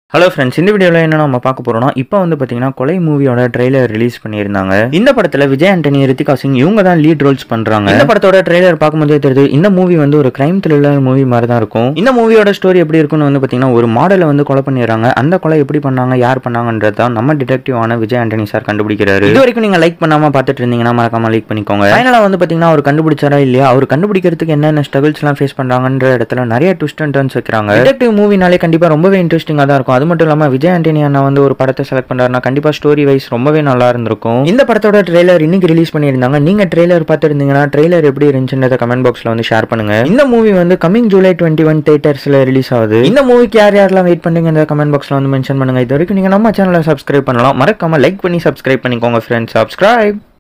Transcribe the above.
Hello friends, இந்த வீடியோவில் என்ன நம்ம பார்க்க போறோம்னா, இப்போ வந்து பார்த்தீங்கன்னா கொலை மூவியோட ட்ரெய்லர் ரிலீஸ் பண்ணியிருந்தாங்க. இந்த படத்தில் விஜய் ஆண்டனி, ரித்திகா சிங் இவங்க தான் லீட் ரோல்ஸ் பண்றாங்க. இந்த படத்தோட ட்ரெய்லர் பார்க்கும்போதே தெரியுது இந்த மூவி வந்து ஒரு கிரைம் த்ரில்லர் மூவி மாதிரி தான் இருக்கும். இந்த மூவியோட ஸ்டோரி எப்படி இருக்குன்னு வந்து பார்த்தீங்கன்னா, ஒரு மாடலை வந்து கொலை பண்ணிடுறாங்க. அந்த கொலை எப்படி பண்ணாங்க, யார் பண்ணாங்கன்றது தான் நம்ம டிடெக்டிவான விஜய் ஆண்டனி சார் கண்டுபிடிக்கிறாரு. இது வரைக்கும் நீங்க லைக் பண்ணாம பார்த்துட்டு இருந்தீங்கன்னா மறக்காம லைக் பண்ணிக்கோங்க. ஃபைனலா வந்து பார்த்தீங்கன்னா அவர் கண்டுபிடிச்சாரா இல்லையா, அவர் கண்டுபிடிக்கிறதுக்கு என்னென்ன ஸ்ட்ரகிள்ஸ் எல்லாம் ஃபேஸ் பண்றாங்கன்ற இடத்துல நிறைய ட்விஸ்ட் அண்ட் டர்ன்ஸ் வைக்கிறாங்க. டிடெக்டிவ் மூவினாலே கண்டிப்பா ரொம்பவே இன்ட்ரெஸ்டிங்கா தான் இருக்கும். அது மட்டும் இல்லாம விஜய் ஆண்டனி அண்ணா வந்து ஒரு படத்தை செலக்ட் பண்றாருன்னா கண்டிப்பா ஸ்டோரி வைஸ் ரொம்பவே நல்லா இருந்திருக்கும். இந்த படத்தோட ட்ரெய்லர் இன்னைக்கு ரிலீஸ் பண்ணியிருந்தாங்க. நீங்க ட்ரெய்லர் பார்த்துருந்தீங்கன்னா ட்ரெய்லர் எப்படி இருந்துச்சுன்றத கமெண்ட் பாக்ஸ்ல வந்து ஷேர் பண்ணுங்க. இந்த மூவி வந்து கமிங் ஜூலை 21 தியேட்டர்ஸ்ல ரிலீஸ் ஆகுது. இந்த மூவிக்கு யார் யாரெல்லாம் வெயிட் பண்ணுங்க இந்த கமெண்ட் பாக்ஸ்ல வந்து மென்ஷன் பண்ணுங்க. இது வரைக்கும் நீங்க நம்ம சேனலை சப்ஸ்கிரைப் பண்ணலாம். மறக்காம லைக் பண்ணி சப்ஸ்கிரைப் பண்ணிக்கோங்க ஃப்ரெண்ட்ஸ். சப்ஸ்கிரைப்.